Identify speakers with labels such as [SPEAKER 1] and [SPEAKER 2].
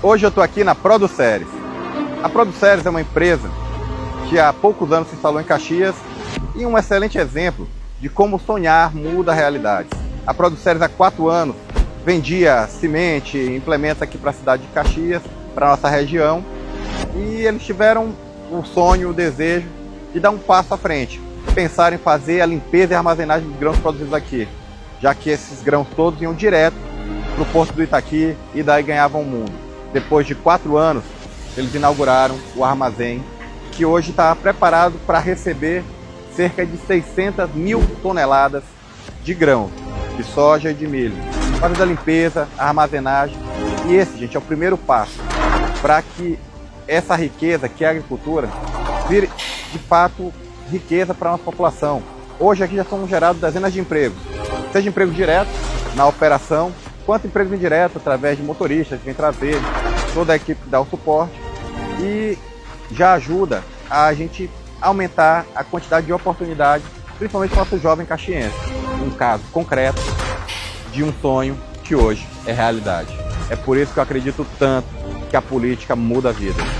[SPEAKER 1] Hoje eu estou aqui na Produceres. A Produceres é uma empresa que há poucos anos se instalou em Caxias e um excelente exemplo de como sonhar muda a realidade. A Produceres há 4 anos vendia semente, implementos aqui para a cidade de Caxias, para a nossa região, e eles tiveram o sonho, o desejo de dar um passo à frente, pensar em fazer a limpeza e armazenagem dos grãos produzidos aqui, já que esses grãos todos iam direto para o Porto do Itaqui e daí ganhavam o mundo. Depois de 4 anos, eles inauguraram o armazém, que hoje está preparado para receber cerca de 600 mil toneladas de grãos, de soja e de milho. Fazer a limpeza, a armazenagem, e esse, gente, é o primeiro passo para que essa riqueza, que é a agricultura, vire de fato riqueza para a nossa população. Hoje aqui já são gerados dezenas de empregos, seja emprego direto na operação, quanto emprego indireto através de motoristas que vêm trazer, toda a equipe que dá o suporte, e já ajuda a gente aumentar a quantidade de oportunidades, principalmente para o nosso jovem caxiense. Um caso concreto de um sonho que hoje é realidade. É por isso que eu acredito tanto que a política muda a vida.